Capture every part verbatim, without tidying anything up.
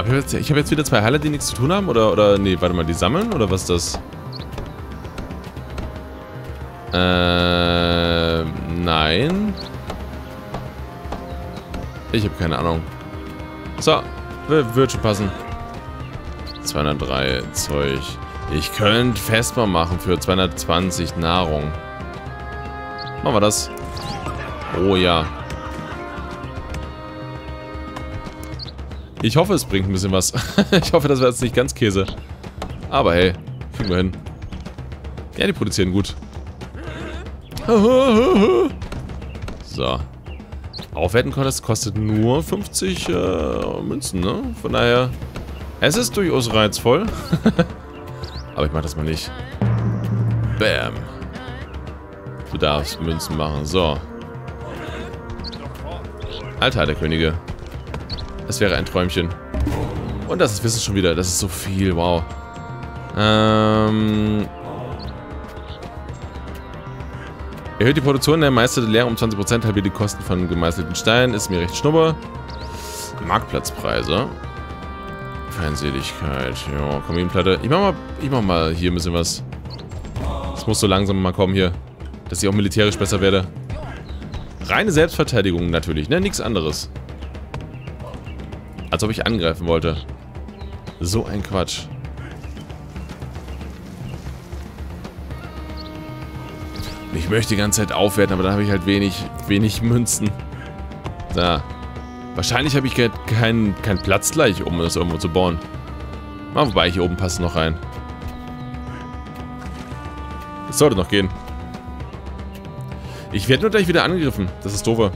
Aber ich habe jetzt, hab jetzt wieder zwei Heiler, die nichts zu tun haben? Oder, oder, nee, warte mal, die sammeln? Oder was ist das? Äh, nein. Ich habe keine Ahnung. So, wird schon passen. zweihundertdrei Zeug. Ich könnte Vesper machen für zweihundertzwanzig Nahrung. Machen wir das. Oh ja. Ich hoffe, es bringt ein bisschen was. Ich hoffe, das wäre jetzt nicht ganz Käse. Aber hey, kriegen wir hin. Ja, die produzieren gut. So. Aufwerten Contest kostet nur fünfzig äh, Münzen, ne? Von daher, es ist durchaus reizvoll. Aber ich mach das mal nicht. Bam. Du darfst Münzen machen. So. Altar der Könige. Das wäre ein Träumchen. Und das ist Wissen schon wieder. Das ist so viel. Wow. Ähm... Erhöht die Produktion der Meister der Lehre um zwanzig Prozent, halbiert die Kosten von gemeißelten Steinen. Ist mir recht schnupper. Marktplatzpreise. Feindseligkeit. Ja, Kaminplatte. Ich mach mal, ich mach mal hier ein bisschen was. Es muss so langsam mal kommen hier. Dass ich auch militärisch besser werde. Reine Selbstverteidigung natürlich, ne? Nichts anderes. Als ob ich angreifen wollte. So ein Quatsch. Ich möchte die ganze Zeit aufwerten, aber dann habe ich halt wenig, wenig Münzen. Da. Wahrscheinlich habe ich keinen kein Platz gleich, um das irgendwo zu bauen. Ah, wobei, hier oben passt noch rein. Das sollte noch gehen. Ich werde nur gleich wieder angegriffen. Das ist doof.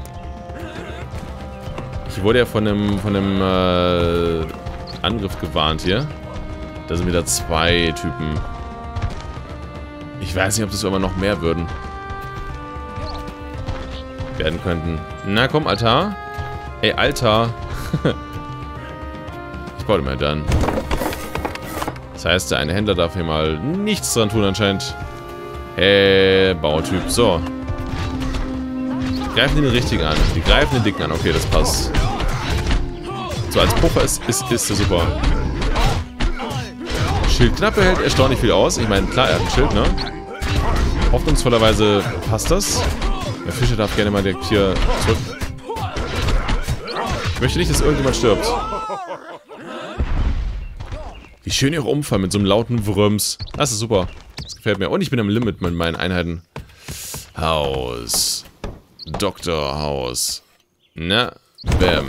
Ich wurde ja von einem, von einem äh, Angriff gewarnt hier. Da sind wieder zwei Typen. Ich weiß nicht, ob das immer noch mehr würden. Werden könnten. Na komm, Altar. Ey, Altar. Ich baue mal dann. Das heißt, der eine Händler darf hier mal nichts dran tun anscheinend. Hey, Bautyp. So. Die greifen den richtigen an. Die greifen den dicken an. Okay, das passt. So, als Puffer ist, ist, ist der super. Schildknappe hält erstaunlich viel aus. Ich meine, klar, er hat ein Schild, ne? Hoffnungsvollerweise passt das. Der Fischer darf gerne mal direkt hier zurück. Ich möchte nicht, dass irgendjemand stirbt. Wie schön ihr auch umfallen mit so einem lauten Wrums. Das ist super. Das gefällt mir. Und ich bin am Limit mit meinen Einheiten. Haus. Doktor Haus. Na, bam.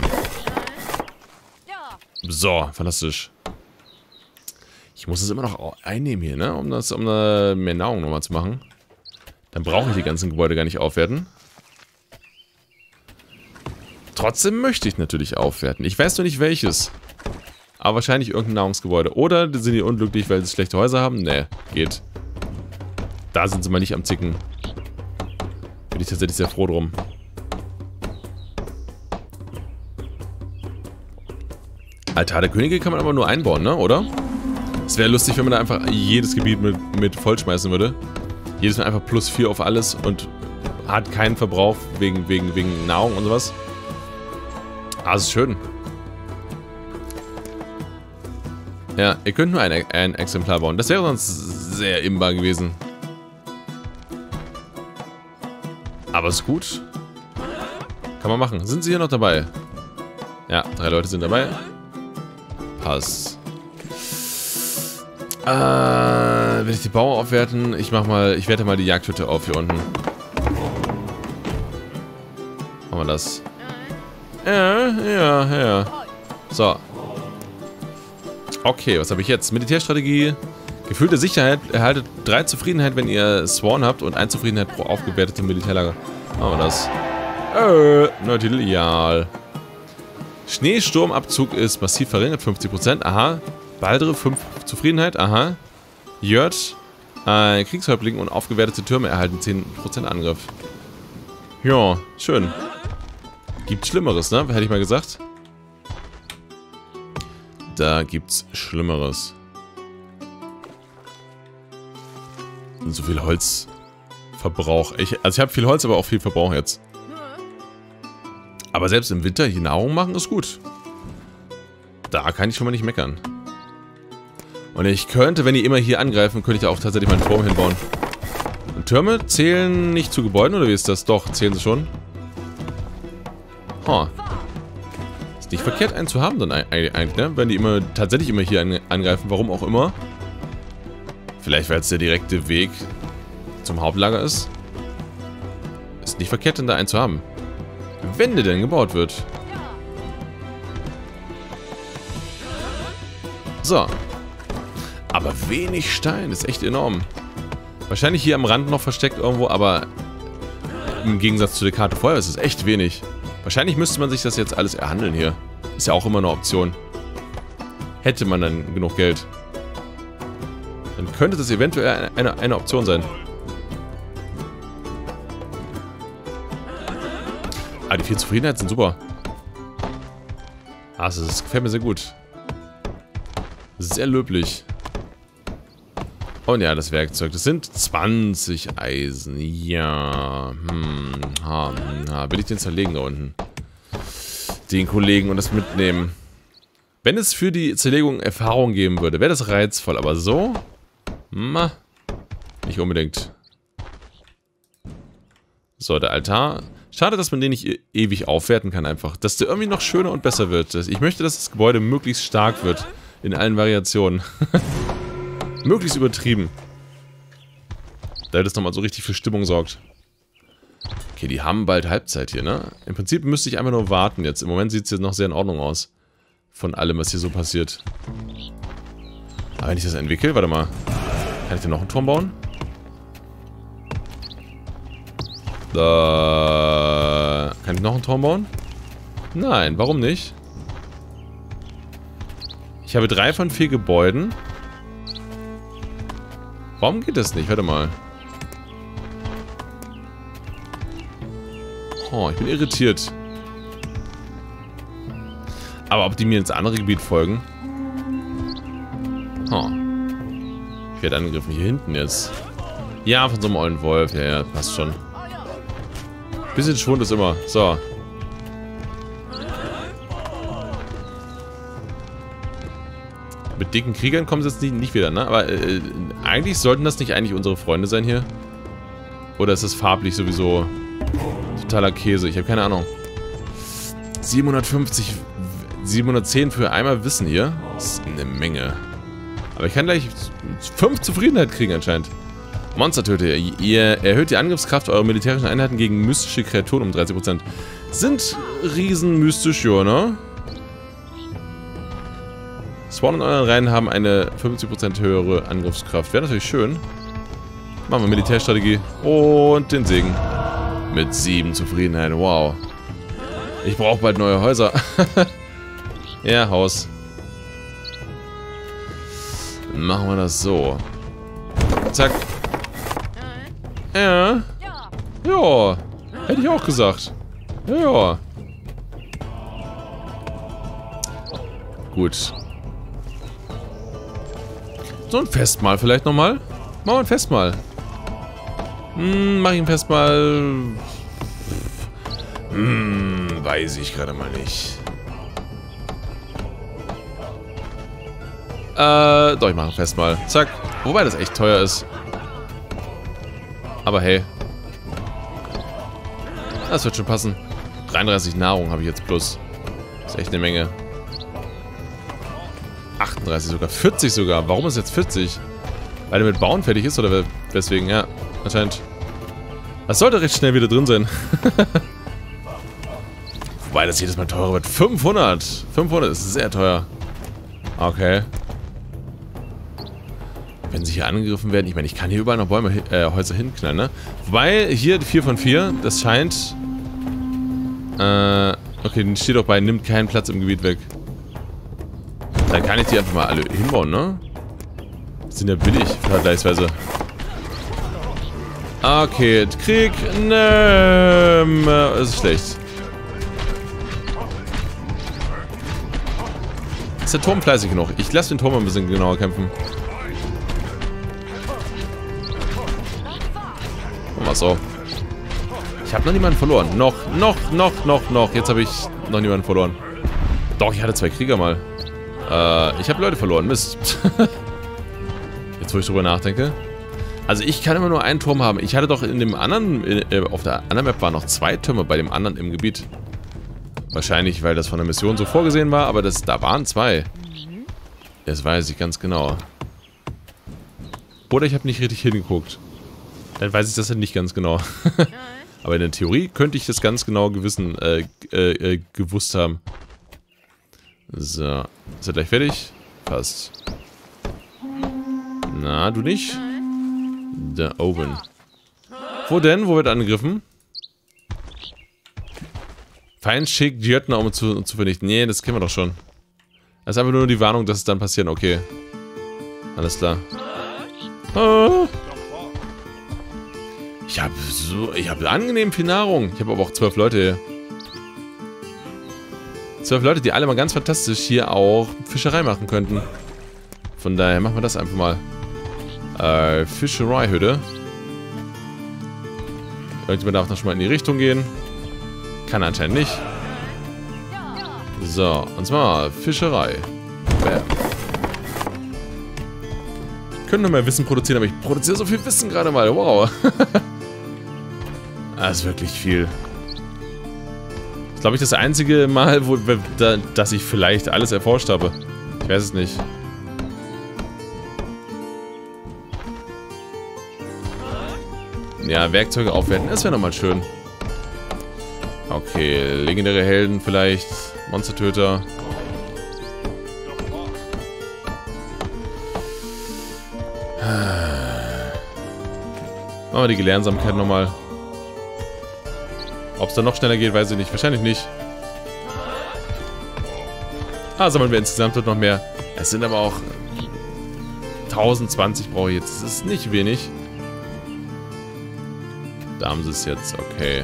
So, fantastisch. Ich muss es immer noch einnehmen hier, ne? Um das, um da mehr Nahrung nochmal zu machen. Dann brauche ich die ganzen Gebäude gar nicht aufwerten. Trotzdem möchte ich natürlich aufwerten. Ich weiß nur nicht welches. Aber wahrscheinlich irgendein Nahrungsgebäude. Oder sind die unglücklich, weil sie schlechte Häuser haben? Ne, geht. Da sind sie mal nicht am Zicken. Bin ich tatsächlich sehr froh drum. Altar der Könige kann man aber nur einbauen, ne? Oder? Es wäre lustig, wenn man da einfach jedes Gebiet mit, mit vollschmeißen würde. Jedes Mal einfach plus vier auf alles und hat keinen Verbrauch wegen, wegen, wegen Nahrung und sowas. Ah, das ist schön. Ja, ihr könnt nur ein, ein Exemplar bauen. Das wäre sonst sehr imbar gewesen. Aber ist gut. Kann man machen. Sind sie hier noch dabei? Ja, drei Leute sind dabei. Pass. Äh, will ich die Bauer aufwerten? Ich mach mal, ich werte mal die Jagdhütte auf hier unten. Machen wir das. Ja, ja, ja. So. Okay, was habe ich jetzt? Militärstrategie. Gefühlte Sicherheit. Erhaltet drei Zufriedenheit, wenn ihr Sworn habt und ein Zufriedenheit pro aufgewertete Militärlager. Machen wir das. Äh, Neutilial. Schneesturmabzug ist massiv verringert, fünfzig Prozent. Aha. Baldre, fünf Zufriedenheit. Aha. Jört, ein Kriegshäuptling und aufgewertete Türme erhalten zehn Prozent Angriff. Ja, schön. Gibt Schlimmeres, ne? Hätte ich mal gesagt. Da gibt's Schlimmeres. Und so viel Holzverbrauch. Ich, also ich habe viel Holz, aber auch viel Verbrauch jetzt. Aber selbst im Winter hier Nahrung machen ist gut. da kann ich schon mal nicht meckern. Und ich könnte, wenn die immer hier angreifen, könnte ich da auch tatsächlich meinen Turm hinbauen. Und Türme zählen nicht zu Gebäuden, oder wie ist das? Doch, zählen sie schon. Huh. Ist nicht verkehrt, einen zu haben dann eigentlich, ne? Wenn die immer tatsächlich immer hier angreifen, warum auch immer. Vielleicht, weil es der direkte Weg zum Hauptlager ist. Ist nicht verkehrt, denn da einen zu haben. Wenn der denn gebaut wird. So. Aber wenig Stein, ist echt enorm. Wahrscheinlich hier am Rand noch versteckt irgendwo, aber im Gegensatz zu der Karte vorher ist es echt wenig. Wahrscheinlich müsste man sich das jetzt alles erhandeln hier. Ist ja auch immer eine Option. Hätte man dann genug Geld. Dann könnte das eventuell eine, eine Option sein. Ah, die vier Zufriedenheit sind super. Ah, das, das gefällt mir sehr gut. Sehr löblich. Und ja, das Werkzeug. Das sind zwanzig Eisen. Ja. Hm. Ha, ha. Will ich den zerlegen da unten? Den Kollegen und das mitnehmen. Wenn es für die Zerlegung Erfahrung geben würde, wäre das reizvoll. Aber so? Ma. Nicht unbedingt. So, der Altar. Schade, dass man den nicht e ewig aufwerten kann einfach. Dass der irgendwie noch schöner und besser wird. Ich möchte, dass das Gebäude möglichst stark wird. In allen Variationen. Möglichst übertrieben. Damit es nochmal so richtig für Stimmung sorgt. Okay, die haben bald Halbzeit hier, ne? Im Prinzip müsste ich einfach nur warten jetzt. Im Moment sieht es jetzt noch sehr in Ordnung aus. Von allem, was hier so passiert. Aber wenn ich das entwickle, warte mal. Kann ich denn noch einen Turm bauen? Da. Kann ich noch einen Turm bauen? Nein, warum nicht? Ich habe drei von vier Gebäuden. Warum geht das nicht? Warte mal. Oh, ich bin irritiert. Aber ob die mir ins andere Gebiet folgen? Oh. Ich werde angegriffen. Hier hinten jetzt. Ja, von so einem ollen Wolf. Ja, ja, passt schon. Bisschen Schwund ist immer. So. Mit dicken Kriegern kommen sie jetzt nicht, nicht wieder, ne? Aber äh, eigentlich sollten das nicht eigentlich unsere Freunde sein hier. Oder ist das farblich sowieso totaler Käse? Ich habe keine Ahnung. siebenhundertfünfzig, siebenhundertzehn für einmal Wissen hier. Das ist eine Menge. Aber ich kann gleich fünf Zufriedenheit kriegen anscheinend. Monstertöter. Ihr erhöht die Angriffskraft eurer militärischen Einheiten gegen mystische Kreaturen um dreißig Prozent. Sind Riesen mystisch, ja, ne? Spawn in euren Reihen haben eine fünfzig Prozent höhere Angriffskraft. Wäre natürlich schön. Machen wir Militärstrategie. Und den Segen. Mit sieben Zufriedenheit. Wow. Ich brauche bald neue Häuser. Ja, Haus. Machen wir das so. Zack. Ja. Ja. Hätte ich auch gesagt. Ja. Gut. So ein Festmahl vielleicht nochmal. Machen wir ein Festmahl. Hm, mach ich ein Festmahl. Hm, weiß ich gerade mal nicht. Äh, doch, ich mache ein Festmahl. Zack. Wobei das echt teuer ist. Aber hey. Das wird schon passen. dreiunddreißig Nahrung habe ich jetzt plus. Das ist echt eine Menge. achtunddreißig sogar. vierzig sogar. Warum ist jetzt vierzig? Weil er mit Bauen fertig ist oder weswegen? Ja, anscheinend. Das sollte recht schnell wieder drin sein. Wobei das jedes Mal teurer wird. fünfhundert. fünfhundert ist sehr teuer. Okay. Wenn sie hier angegriffen werden, ich meine, ich kann hier überall noch Bäume, äh, Häuser hinknallen, ne? Wobei, hier die vier von vier, das scheint... Äh, okay, den steht auch bei, nimmt keinen Platz im Gebiet weg. Dann kann ich die einfach mal alle hinbauen, ne? Die sind ja billig, vergleichsweise. Okay, Krieg, ne, das ist schlecht. Ist der Turm fleißig genug? Ich lasse den Turm ein bisschen genauer kämpfen. Mal so. Ich habe noch niemanden verloren. Noch, noch, noch, noch, noch. Jetzt habe ich noch niemanden verloren. Doch, ich hatte zwei Krieger mal. Äh, ich habe Leute verloren. Mist. Jetzt, wo ich drüber nachdenke. Also ich kann immer nur einen Turm haben. Ich hatte doch in dem anderen, äh, auf der anderen Map waren noch zwei Türme bei dem anderen im Gebiet. Wahrscheinlich, weil das von der Mission so vorgesehen war, aber das, da waren zwei. Das weiß ich ganz genau. Oder ich habe nicht richtig hingeguckt. Dann weiß ich das ja nicht ganz genau. Aber in der Theorie könnte ich das ganz genau gewissen, äh, äh, äh, gewusst haben. So. Ist er gleich fertig? Passt. Na, du nicht? Da oben. Wo denn? Wo wird angegriffen? Feind schickt Jötner, um zu, zu vernichten. Nee, das kennen wir doch schon. Das ist einfach nur die Warnung, dass es dann passiert. Okay. Alles klar. Ah. Ich habe so... Ich habe angenehm viel Nahrung. Ich habe aber auch zwölf Leute hier. Zwölf Leute, die alle mal ganz fantastisch hier auch Fischerei machen könnten. Von daher machen wir das einfach mal. Äh, Fischereihütte. Irgendjemand darf noch schon mal in die Richtung gehen. Kann anscheinend nicht. So, und zwar Fischerei. Bam. Ich könnte noch mehr Wissen produzieren, aber ich produziere so viel Wissen gerade mal. Wow. Das ist wirklich viel. Das ist, glaube ich, das einzige Mal, wo, da, dass ich vielleicht alles erforscht habe. Ich weiß es nicht. Ja, Werkzeuge aufwerten, das wäre nochmal schön. Okay, legendäre Helden vielleicht. Monstertöter. Machen wir die Gelernsamkeit nochmal. Ob es dann noch schneller geht, weiß ich nicht. Wahrscheinlich nicht. Ah, sammeln wir insgesamt noch mehr. Es sind aber auch tausendzwanzig brauche ich jetzt. Das ist nicht wenig. Da haben sie es jetzt. Okay.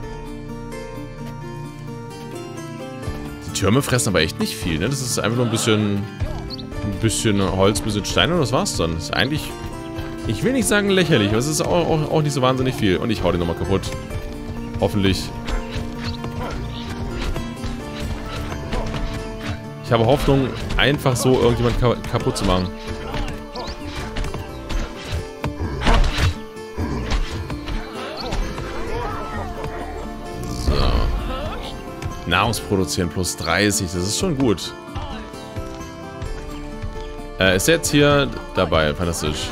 Die Türme fressen aber echt nicht viel, ne? Das ist einfach nur ein bisschen... Ein bisschen Holz, ein bisschen Stein und das war's dann. Das ist eigentlich... Ich will nicht sagen lächerlich, aber es ist auch, auch, auch nicht so wahnsinnig viel. Und ich hau den nochmal kaputt. Hoffentlich. Ich habe Hoffnung, einfach so irgendjemand ka kaputt zu machen. So. Nahrungsproduzieren plus dreißig, das ist schon gut. Äh, ist jetzt hier dabei, fantastisch.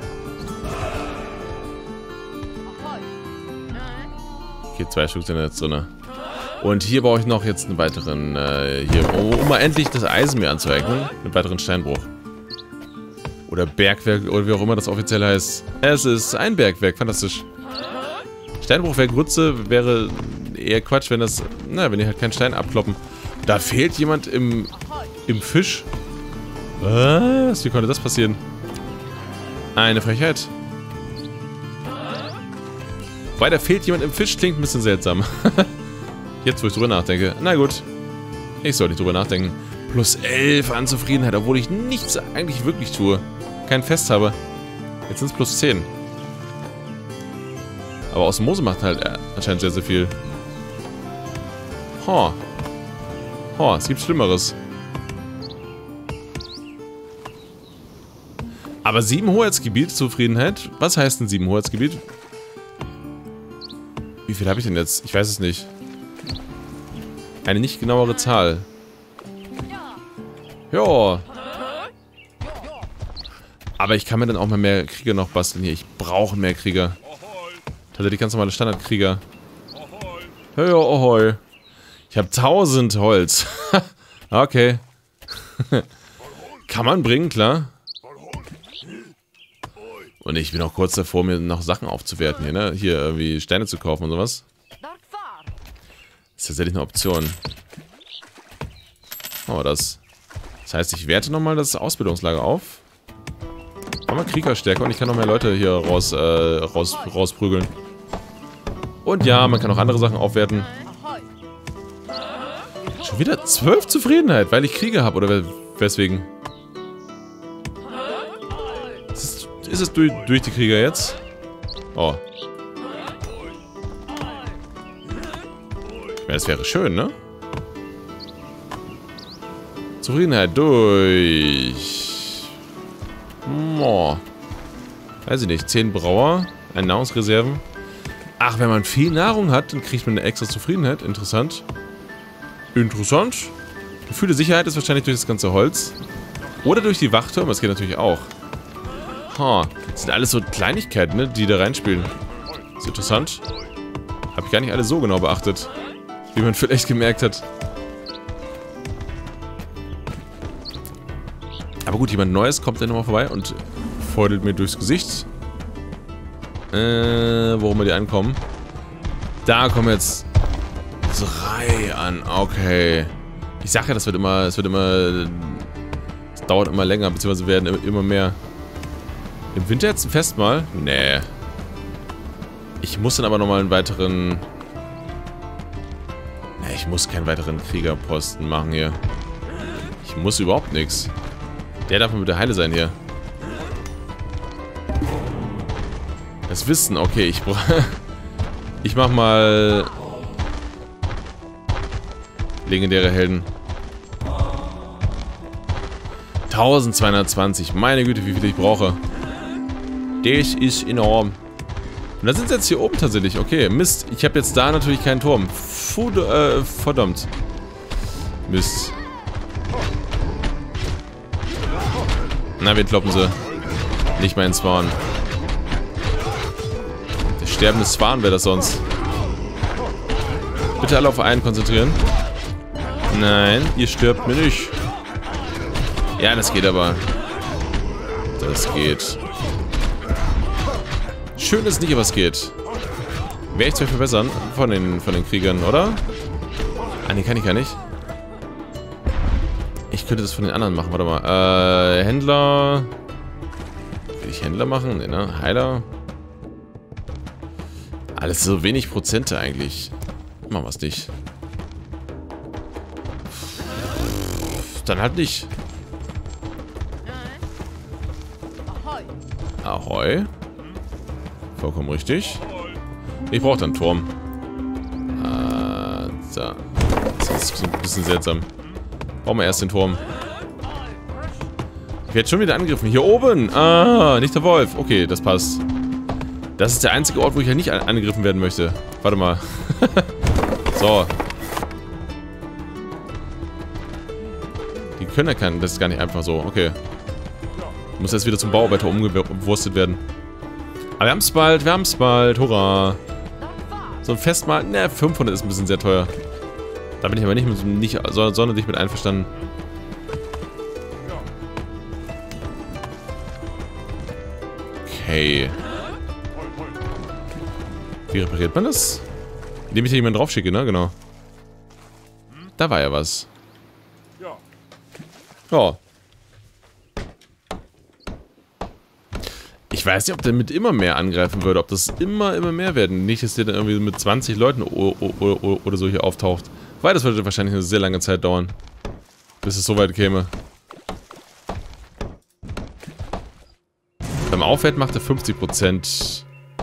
Okay, zwei Stück sind jetzt drin. Und hier brauche ich noch jetzt einen weiteren, äh, hier, um, um mal endlich das Eisen mir anzueignen. Einen weiteren Steinbruch. Oder Bergwerk, oder wie auch immer das offiziell heißt. Es ist ein Bergwerk, fantastisch. Steinbruchwerk Grütze wäre eher Quatsch, wenn das, na, wenn die halt keinen Stein abkloppen. Da fehlt jemand im, im Fisch. Was? Wie konnte das passieren? Eine Frechheit. Wobei, da fehlt jemand im Fisch, klingt ein bisschen seltsam. Jetzt, wo ich drüber nachdenke. Na gut. Ich soll nicht drüber nachdenken. Plus elf an Zufriedenheit, obwohl ich nichts eigentlich wirklich tue. Kein Fest habe. Jetzt sind es plus zehn. Aber Osmose macht halt anscheinend sehr, sehr viel. Ho. Ho, es gibt Schlimmeres. Aber sieben Hoheitsgebiet, Zufriedenheit? Was heißt ein sieben Hoheitsgebiet? Wie viel habe ich denn jetzt? Ich weiß es nicht. Eine nicht genauere Zahl. Ja. Aber ich kann mir dann auch mal mehr Krieger noch basteln hier. Ich brauche mehr Krieger. Tatsächlich ganz normale Standardkrieger. Ja, ohoi. Ich habe tausend Holz. Okay. Kann man bringen, klar. Und ich bin auch kurz davor, mir noch Sachen aufzuwerten hier, ne? Hier irgendwie Steine zu kaufen und sowas. Das ist tatsächlich eine Option. Machen wir das. Das heißt, ich werte nochmal das Ausbildungslager auf. Machen wir Kriegerstärke und ich kann noch mehr Leute hier raus, äh, raus, rausprügeln. Und ja, man kann auch andere Sachen aufwerten. Schon wieder zwölf Zufriedenheit, weil ich Krieger habe, oder weswegen? Ist, ist es durch, durch die Krieger jetzt? Oh. Ja, das wäre schön, ne? Zufriedenheit durch... Oh. Weiß ich nicht. zehn Brauer. Ein Nahrungsreserven. Ach, wenn man viel Nahrung hat, dann kriegt man eine extra Zufriedenheit. Interessant. Interessant. Gefühl der Sicherheit ist wahrscheinlich durch das ganze Holz. Oder durch die Wachtürme. Das geht natürlich auch. Ha. Das sind alles so Kleinigkeiten, ne, die da reinspielen. Das ist interessant. Habe ich gar nicht alle so genau beachtet. Wie man vielleicht gemerkt hat. Aber gut, jemand Neues kommt dann nochmal vorbei und feudelt mir durchs Gesicht. Äh, worum wir die ankommen. Da kommen jetzt drei an. Okay. Ich sag ja, das wird immer, es wird immer, es dauert immer länger, beziehungsweise werden immer mehr. Im Winter jetzt ein Festmahl? Nee. Ich muss dann aber nochmal einen weiteren... Nee, ich muss keinen weiteren Kriegerposten machen hier. Ich muss überhaupt nichts. Der darf mal bitte heile sein hier. Das Wissen, okay, ich brauche... Ich mach mal... Legendäre Helden. eintausendzweihundertzwanzig. Meine Güte, wie viel ich brauche. Das ist enorm. Und da sind sie jetzt hier oben tatsächlich. Okay, Mist. Ich habe jetzt da natürlich keinen Turm. Fuh, äh, verdammt. Mist. Na, wir kloppen sie. Nicht mal in Swan. Der sterbende Swan wäre das sonst. Bitte alle auf einen konzentrieren. Nein, ihr stirbt mir nicht. Ja, das geht aber. Das geht. Schön ist nicht, aber es geht. Wäre ich zu verbessern von den, von den Kriegern, oder? Ah, nee, kann ich gar nicht. Ich könnte das von den anderen machen, warte mal. Äh, Händler. Will ich Händler machen? Nee, ne? Heiler. Alles so wenig Prozente eigentlich. Machen wir es nicht. Dann halt nicht. Ahoi. Vollkommen richtig. Ich brauche dann einen Turm. Äh, so. Das ist ein bisschen seltsam. Brauchen wir erst den Turm. Ich werde schon wieder angegriffen. Hier oben. Ah, nicht der Wolf. Okay, das passt. Das ist der einzige Ort, wo ich ja nicht angegriffen werden möchte. Warte mal. So. Die können erkennen. Das ist gar nicht einfach so. Okay. Muss jetzt wieder zum Bauarbeiter umgewurstet werden. Aber wir haben es bald. Wir haben es bald. Hurra. So ein Festmahl. Ne, fünfhundert ist ein bisschen sehr teuer. Da bin ich aber nicht, mit, nicht sonderlich mit einverstanden. Okay. Wie repariert man das? Indem ich hier jemanden draufschicke, ne? Genau. Da war ja was. Ja. Ich weiß nicht, ob der mit immer mehr angreifen würde. Ob das immer, immer mehr werden. Nicht, dass der dann irgendwie mit zwanzig Leuten oder so hier auftaucht. Weil das würde wahrscheinlich eine sehr lange Zeit dauern. Bis es so weit käme. Beim Aufwerten macht er fünfzig Prozent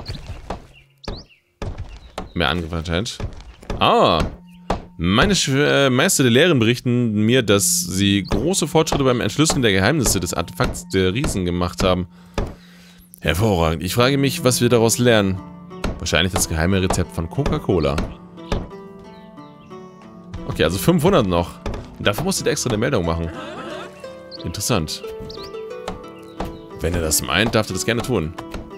mehr Angriff anscheinend. Ah. Meine Sch äh, Meister der Lehren berichten mir, dass sie große Fortschritte beim Entschlüsseln der Geheimnisse des Artefakts der Riesen gemacht haben. Hervorragend. Ich frage mich, was wir daraus lernen. Wahrscheinlich das geheime Rezept von Coca-Cola. Okay, also fünfhundert noch. Und dafür musste der extra eine Meldung machen. Interessant. Wenn er das meint, darf er das gerne tun.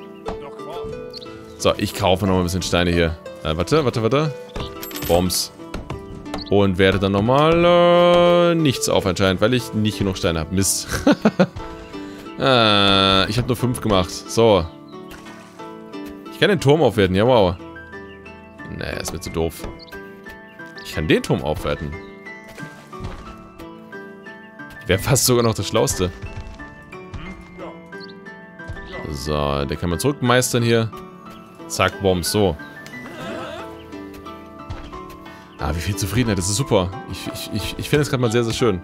So, ich kaufe nochmal ein bisschen Steine hier. Äh, warte, warte, warte. Bombs. Und werde dann nochmal äh, nichts auf anscheinend, weil ich nicht genug Steine habe. Mist. äh, ich habe nur fünf gemacht. So. Ich kann den Turm aufwerten. Ja, wow. Nee, ist mir zu doof. Ich kann den Turm aufwerten. Wäre fast sogar noch das Schlauste. So, der kann man zurückmeistern hier. Zack, Bombs, so. Ah, wie viel Zufriedenheit, das ist super. Ich, ich, ich, ich finde es gerade mal sehr, sehr schön.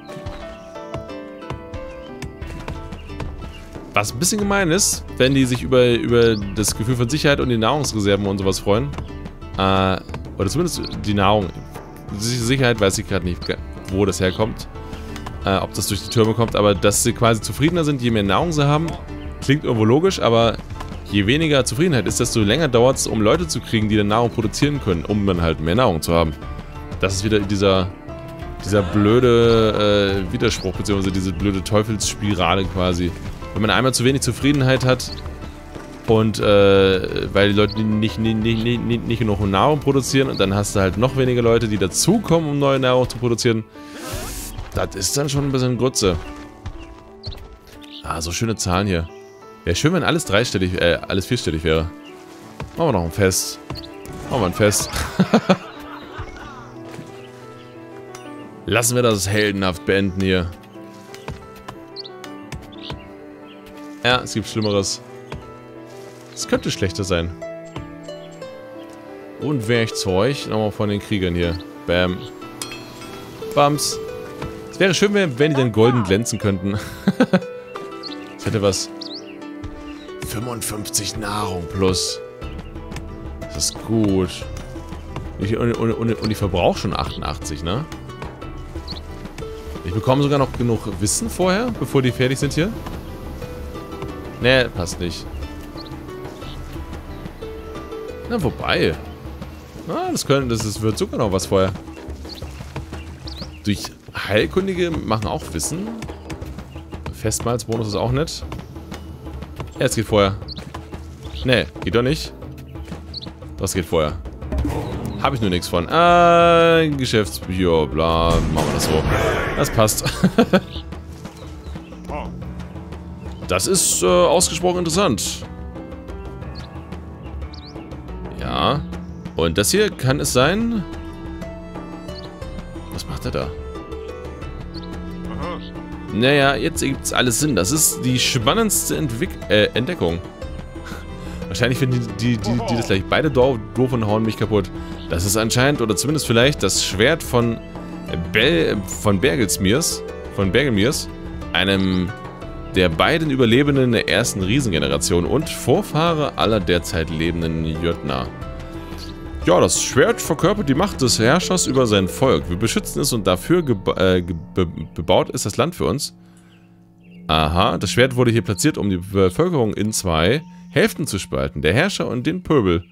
Was ein bisschen gemein ist, wenn die sich über, über das Gefühl von Sicherheit und die Nahrungsreserven und sowas freuen. Äh, oder zumindest die Nahrung. Die Sicherheit weiß ich gerade nicht, wo das herkommt. äh, ob das durch die Türme kommt, aber dass sie quasi zufriedener sind, je mehr Nahrung sie haben, klingt irgendwo logisch, aber je weniger Zufriedenheit ist, desto länger dauert es, um Leute zu kriegen, die dann Nahrung produzieren können, um dann halt mehr Nahrung zu haben. Das ist wieder dieser, dieser blöde äh, Widerspruch, beziehungsweise diese blöde Teufelsspirale quasi. Wenn man einmal zu wenig Zufriedenheit hat und äh, weil die Leute nicht, nicht, nicht, nicht, nicht genug Nahrung produzieren und dann hast du halt noch weniger Leute, die dazukommen, um neue Nahrung zu produzieren. Das ist dann schon ein bisschen Grütze. Ah, so schöne Zahlen hier. Wäre schön, wenn alles dreistellig, äh, alles vierstellig wäre. Machen wir noch ein Fest. Machen wir ein Fest. Lassen wir das heldenhaft beenden hier. Ja, es gibt Schlimmeres. Es könnte schlechter sein. Und Werkzeug. Nochmal von den Kriegern hier. Bam. Bams. Es wäre schön, wenn die dann golden glänzen könnten. Das hätte was. fünfundfünfzig Nahrung plus. Das ist gut. Und, und, und, und ich verbrauche schon achtundachtzig, ne? Ich bekomme sogar noch genug Wissen vorher, bevor die fertig sind hier. Ne, passt nicht. Na, wobei. Ah, das, können, das, das wird sogar noch was vorher. Durch Heilkundige machen auch Wissen. Festmahlsbonus ist auch nett. Ja, es geht vorher. Ne, geht doch nicht. Das geht vorher. Habe ich nur nichts von. Äh, Geschäftsbücher, bla, machen wir das so. Das passt. Das ist äh, ausgesprochen interessant. Ja. Und das hier kann es sein. Was macht er da? Naja, jetzt ergibt es alles Sinn. Das ist die spannendste Entwick äh, Entdeckung. Wahrscheinlich finden die, die, die, die das gleich beide doof und hauen mich kaputt. Das ist anscheinend, oder zumindest vielleicht, das Schwert von, Bel von Bergelsmirs, von Bergelmirs, einem der beiden Überlebenden der ersten Riesengeneration und Vorfahre aller derzeit lebenden Jötner. Ja, das Schwert verkörpert die Macht des Herrschers über sein Volk. Wir beschützen es und dafür äh, be bebaut ist das Land für uns. Aha, das Schwert wurde hier platziert, um die Bevölkerung in zwei Hälften zu spalten. Der Herrscher und den Pöbel.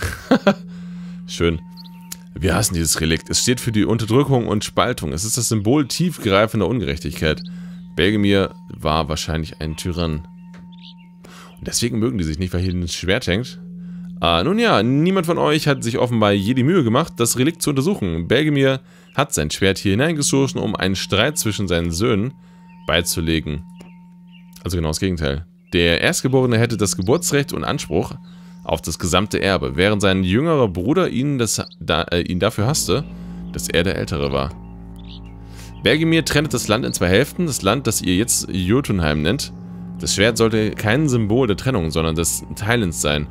Schön. Wir hassen dieses Relikt. Es steht für die Unterdrückung und Spaltung. Es ist das Symbol tiefgreifender Ungerechtigkeit. Belgemir war wahrscheinlich ein Tyrann. Und deswegen mögen die sich nicht, weil hier ein Schwert hängt. Uh, nun ja, niemand von euch hat sich offenbar je die Mühe gemacht, das Relikt zu untersuchen. Belgemir hat sein Schwert hier hineingestoßen, um einen Streit zwischen seinen Söhnen beizulegen. Also genau das Gegenteil. Der Erstgeborene hätte das Geburtsrecht und Anspruch auf das gesamte Erbe, während sein jüngerer Bruder ihn, das, da, äh, ihn dafür hasste, dass er der Ältere war. Belgemir trennt das Land in zwei Hälften, das Land, das ihr jetzt Jotunheim nennt. Das Schwert sollte kein Symbol der Trennung, sondern des Teilens sein.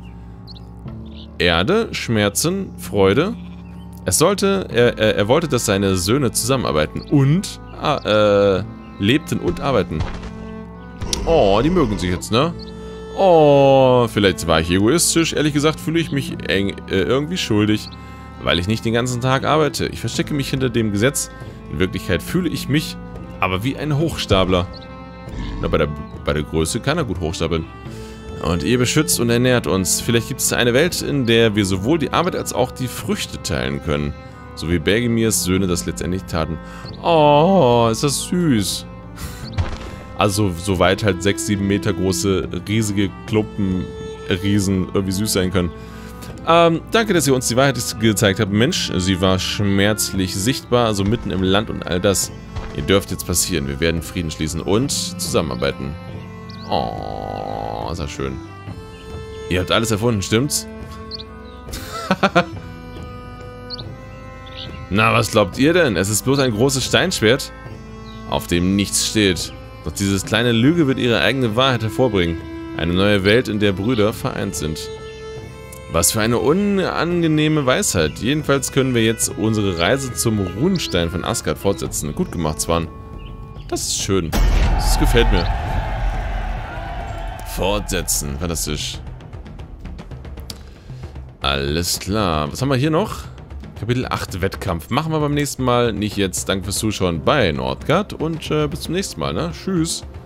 Erde, Schmerzen, Freude. Es sollte, er, er, er wollte, dass seine Söhne zusammenarbeiten und äh, lebten und arbeiten. Oh, die mögen sich jetzt, ne? Oh, vielleicht war ich egoistisch. Ehrlich gesagt fühle ich mich eng, äh, irgendwie schuldig, weil ich nicht den ganzen Tag arbeite. Ich verstecke mich hinter dem Gesetz. In Wirklichkeit fühle ich mich aber wie ein Hochstapler. Na, bei der, bei der Größe kann er gut hochstapeln. Und ihr beschützt und ernährt uns. Vielleicht gibt es eine Welt, in der wir sowohl die Arbeit als auch die Früchte teilen können. So wie Belgemirs Söhne das letztendlich taten. Oh, ist das süß. Also, soweit halt sechs, sieben Meter große, riesige Klumpen, Riesen irgendwie süß sein können. Ähm, danke, dass ihr uns die Wahrheit gezeigt habt. Mensch, sie war schmerzlich sichtbar, also mitten im Land und all das. Ihr dürft jetzt passieren. Wir werden Frieden schließen und zusammenarbeiten. Oh, ist das schön. Ihr habt alles erfunden, stimmt's? Na, was glaubt ihr denn? Es ist bloß ein großes Steinschwert, auf dem nichts steht. Doch diese kleine Lüge wird ihre eigene Wahrheit hervorbringen. Eine neue Welt, in der Brüder vereint sind. Was für eine unangenehme Weisheit. Jedenfalls können wir jetzt unsere Reise zum Runenstein von Asgard fortsetzen. Gut gemacht, Swan. Das ist schön. Das gefällt mir. Fortsetzen. Fantastisch. Alles klar. Was haben wir hier noch? Kapitel acht Wettkampf. Machen wir beim nächsten Mal. Nicht jetzt. Danke fürs Zuschauen bei Nordgard und äh, bis zum nächsten Mal. Ne? Tschüss.